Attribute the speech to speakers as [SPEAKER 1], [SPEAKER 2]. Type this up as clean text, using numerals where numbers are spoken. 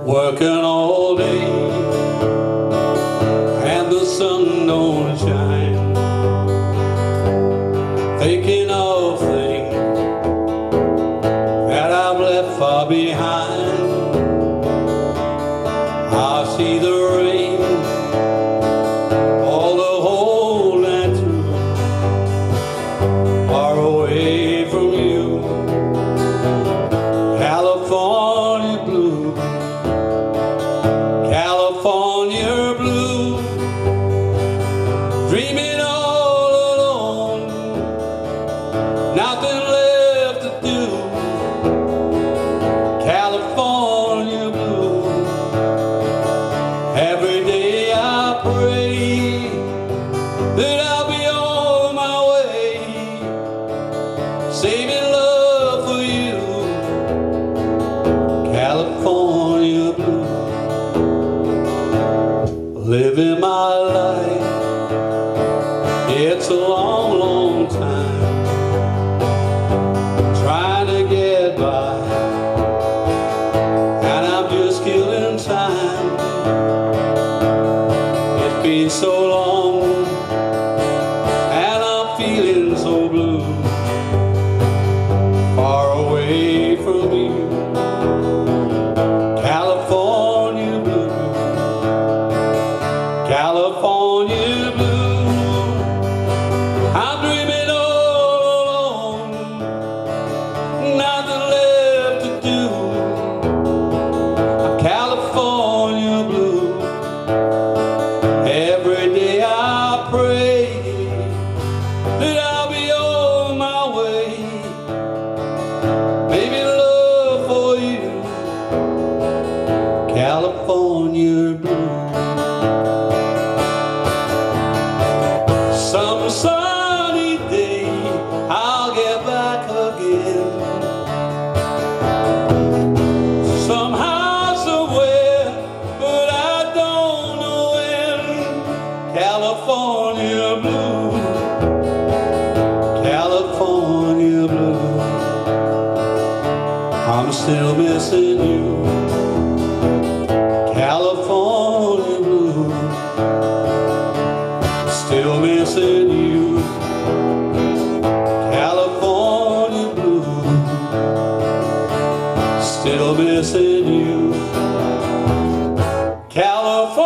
[SPEAKER 1] working all day and the sun don't shine, thinking of things that I've left far behind. I see the rain all the whole night through, far away from you, California blue, California blue, dreaming all alone, nothing left to do, California blue. Every day I pray that I'll be on my way, saving love for you, California blue. Living my life, it's a long, long time, trying to get by, and I'm just killing time. It's been so long, and I'm feeling so blue, far away from you, California blue, California blue. I'm dreaming all alone, nothing left to do, I'm California blue. Every day I pray that I'll be on my way, maybe love for you, California blue. Some sunny day I'll get back again, somehow, somewhere, but I don't know when, California blue, California blue. I'm still missing you, California blue, still missing you, California blue, still missing you, California.